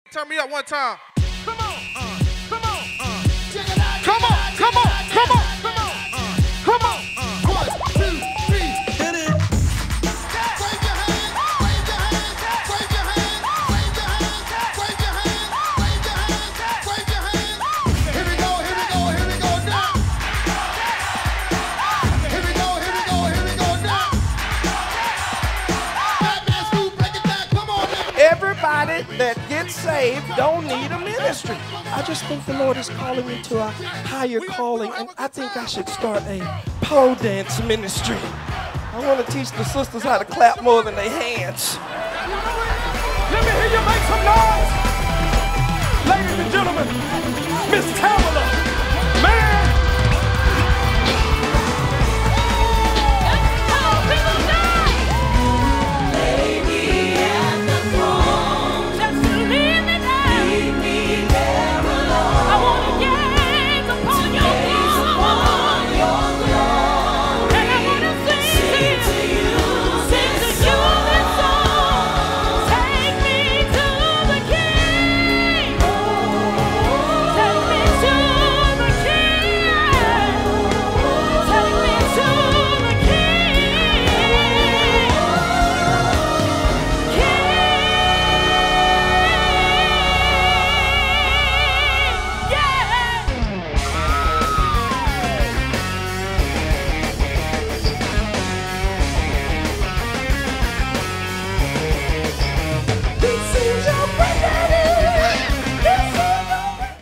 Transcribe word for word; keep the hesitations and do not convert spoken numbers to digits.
Turn me up one time. Come on, uh, come on, uh. Come on, come on, come on, come on, uh. Come on. Uh. One, two, three, hit it. Wave your hand, wave your hand, wave your hand, wave your hand, wave your hand, wave your hand, wave your hand. Here we go, here we go, here we go now. Here we go, here we go, here we go now. Batman Scoop, break it down, come on now. Everybody that gets saved don't need a ministry. I just think the Lord is calling me to a higher calling, and I think I should start a pole dance ministry. I want to teach the sisters how to clap more than their hands. Let me hear you make some noise.